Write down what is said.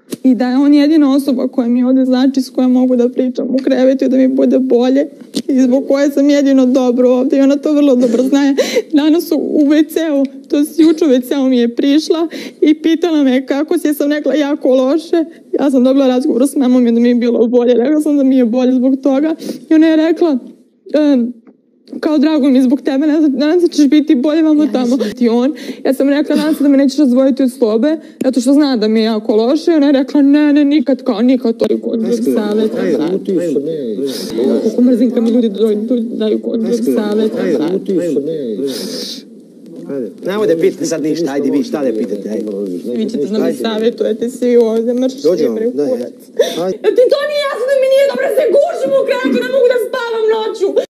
I da je on jedina osoba koja mi ovde znači, s kojom mogu da pričam u krevetu i da mi bude bolje i zbog koje sam jedino dobro ovde i ona to vrlo dobro zna. Danas u WC-u, to je juče u WC-u mi je prišla i pitala me kako si, sam rekla jako loše. Ja sam dobila razgovor s mamom i da mi je bilo bolje, rekla sam da mi je bolje zbog toga i ona je rekla kao drago mi je zbog tebe, nadam se da ćeš biti bolje vamo tamo. Ja sam rekla, nadam se da me nećeš razdvojiti od slobe, zato što zna da mi je jako loše. Ona je rekla, ne, nikad toliko od drugog savjeta. Kako mrzim kad mi ljudi daju kod drugog savjeta. Nemoj da pitate sad ništa, ajde vi šta da pitate. Vi ćete da mi savjetujete svi ovdje, mršiš ti bre u kurac. Ti to nije jasno da mi nije dobro, se gušim u krevetu, ne mogu da spavam noću.